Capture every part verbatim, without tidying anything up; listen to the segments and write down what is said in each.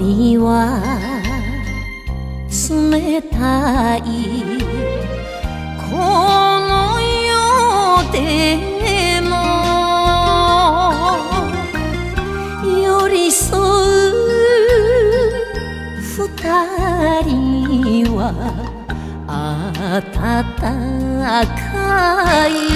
りは冷たいこの世でも寄り添う二人は暖かい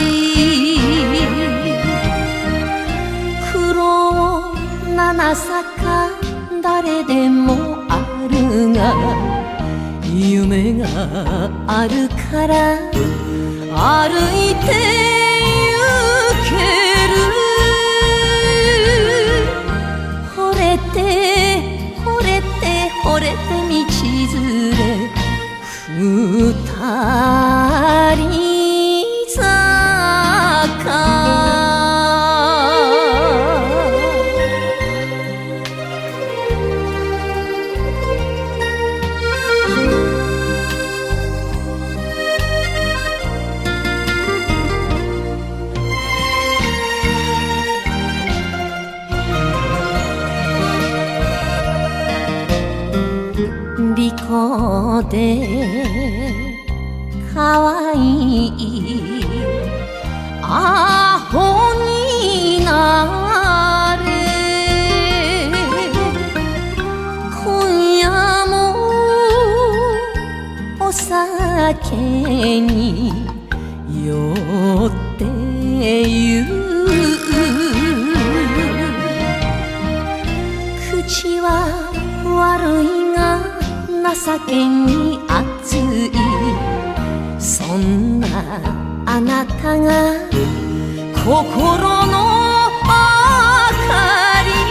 苦労七坂誰でもあるが夢があるから歩いて行ける惚れて惚れて惚れて道連れ二人坂利口でかわいいアホになれ今夜もお酒に酔ってゆ口は悪いが情けに熱いそんなあなたが心の明かり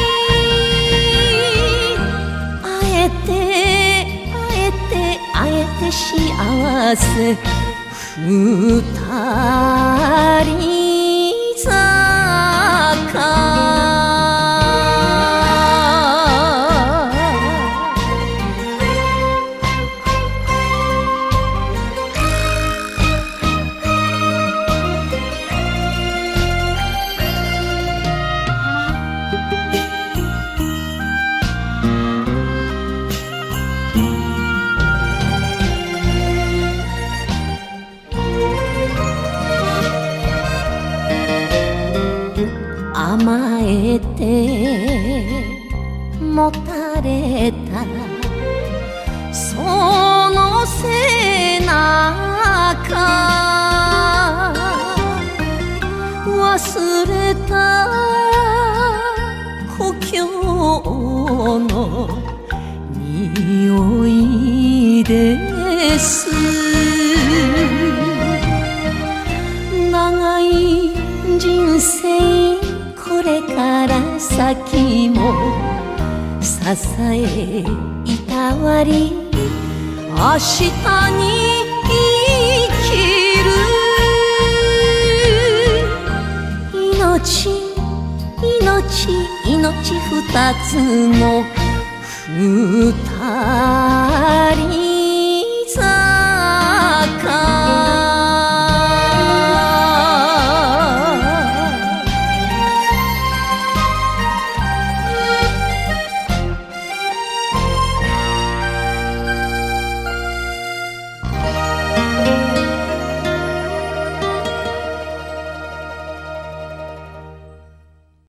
会えて会えて会えて幸せ二人坂甘えてもたれたその背中忘れた故郷の匂いです長い人生これから先も支えいたわり明日に生きる命命命二つの二人